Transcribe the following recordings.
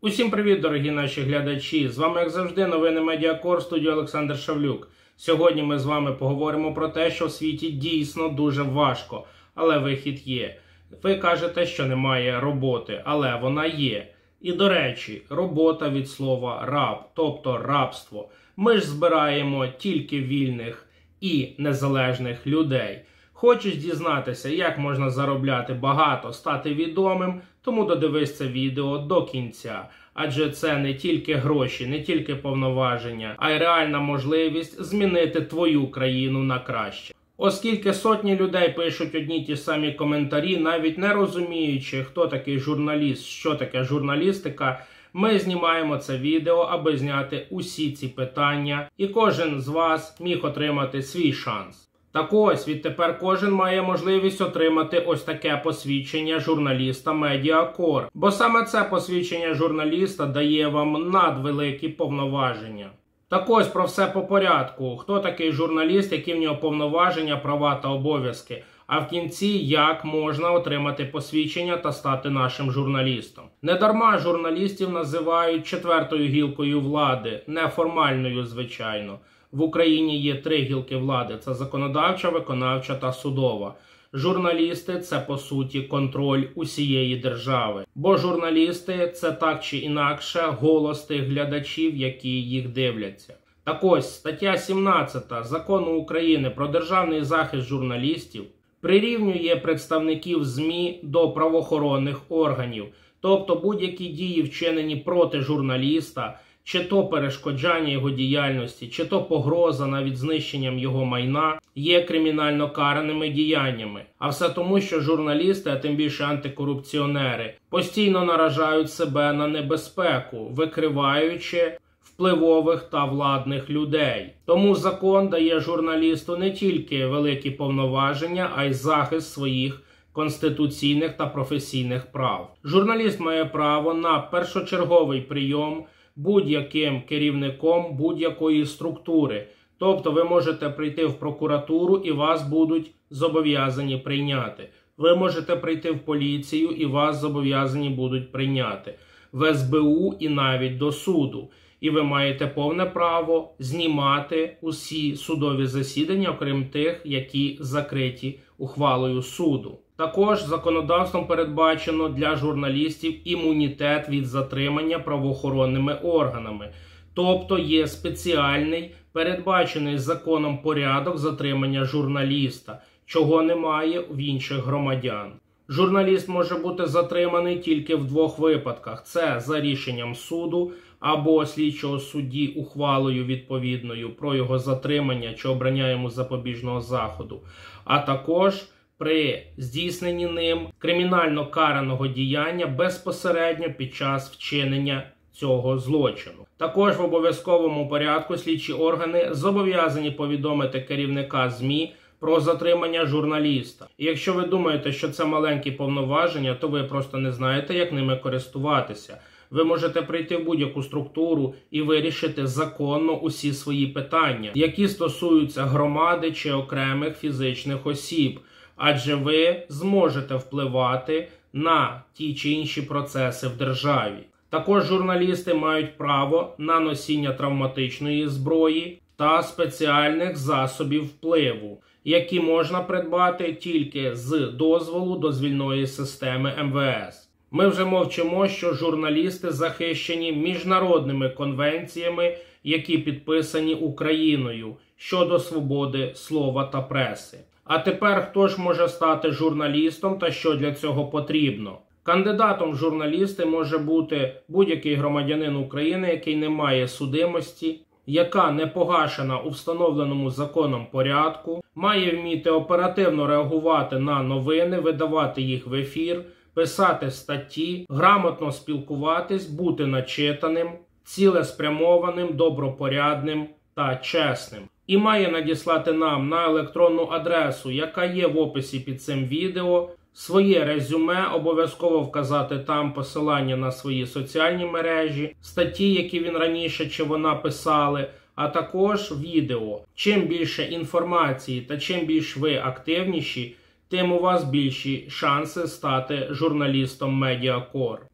Усім привіт, дорогі наші глядачі! З вами, як завжди, новини Медіакор, студія Олександр Шавлюк. Сьогодні ми з вами поговоримо про те, що в світі дійсно дуже важко, але вихід є. Ви кажете, що немає роботи, але вона є. І, до речі, робота від слова «раб», тобто рабство. Ми ж збираємо тільки вільних і незалежних людей. Хочеш дізнатися, як можна заробляти багато, стати відомим? Тому додивись це відео до кінця. Адже це не тільки гроші, не тільки повноваження, а й реальна можливість змінити твою країну на краще. Оскільки сотні людей пишуть одні ті самі коментарі, навіть не розуміючи, хто такий журналіст, що таке журналістика, ми знімаємо це відео, аби зняти усі ці питання, і кожен з вас міг отримати свій шанс. Так ось, відтепер кожен має можливість отримати ось таке посвідчення журналіста Медіакор. Бо саме це посвідчення журналіста дає вам надвеликі повноваження. Так ось, про все по порядку. Хто такий журналіст, які в нього повноваження, права та обов'язки. А в кінці, як можна отримати посвідчення та стати нашим журналістом. Недарма журналістів називають четвертою гілкою влади, неформальною, звичайно. В Україні є 3 гілки влади – це законодавча, виконавча та судова. Журналісти – це, по суті, контроль усієї держави. Бо журналісти – це так чи інакше голос тих глядачів, які їх дивляться. Так ось, стаття 17 Закону України про державний захист журналістів прирівнює представників ЗМІ до правоохоронних органів. Тобто будь-які дії, вчинені проти журналіста, чи то перешкоджання його діяльності, чи то погроза навіть знищенням його майна, є кримінально караними діяннями. А все тому, що журналісти, а тим більше антикорупціонери, постійно наражають себе на небезпеку, викриваючи впливових та владних людей. Тому закон дає журналісту не тільки великі повноваження, а й захист своїх конституційних та професійних прав. Журналіст має право на першочерговий прийом будь-яким керівником будь-якої структури. Тобто ви можете прийти в прокуратуру і вас будуть зобов'язані прийняти. Ви можете прийти в поліцію і вас зобов'язані будуть прийняти. В СБУ і навіть до суду. І ви маєте повне право знімати усі судові засідання, окрім тих, які закриті ухвалою суду. Також законодавством передбачено для журналістів імунітет від затримання правоохоронними органами. Тобто є спеціальний, передбачений законом порядок затримання журналіста, чого немає в інших громадян. Журналіст може бути затриманий тільки в 2 випадках. Це за рішенням суду або слідчого судді ухвалою відповідною про його затримання чи обрання йому запобіжного заходу, а також при здійсненні ним кримінально караного діяння безпосередньо під час вчинення цього злочину. Також в обов'язковому порядку слідчі органи зобов'язані повідомити керівника ЗМІ про затримання журналіста. І якщо ви думаєте, що це маленькі повноваження, то ви просто не знаєте, як ними користуватися. Ви можете прийти в будь-яку структуру і вирішити законно усі свої питання, які стосуються громади чи окремих фізичних осіб. Адже ви зможете впливати на ті чи інші процеси в державі. Також журналісти мають право на носіння травматичної зброї та спеціальних засобів впливу, які можна придбати тільки з дозволу дозвільної системи МВС. Ми вже мовчимо, що журналісти захищені міжнародними конвенціями, які підписані Україною щодо свободи слова та преси. А тепер хто ж може стати журналістом та що для цього потрібно? Кандидатом в журналісти може бути будь-який громадянин України, який не має судимості, яка не погашена у встановленому законом порядку, має вміти оперативно реагувати на новини, видавати їх в ефір, писати статті, грамотно спілкуватись, бути начитаним, цілеспрямованим, добропорядним та чесним. І має надіслати нам на електронну адресу, яка є в описі під цим відео, своє резюме, обов'язково вказати там посилання на свої соціальні мережі, статті, які він раніше чи вона писали, а також відео. Чим більше інформації та чим більш ви активніші, тим у вас більші шанси стати журналістом Медіакор.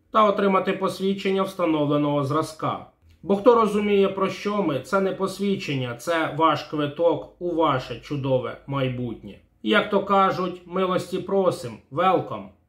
та отримати посвідчення встановленого зразка. Бо хто розуміє, про що ми, це не посвідчення, це ваш квиток у ваше чудове майбутнє. Як то кажуть, милості просим, велкам!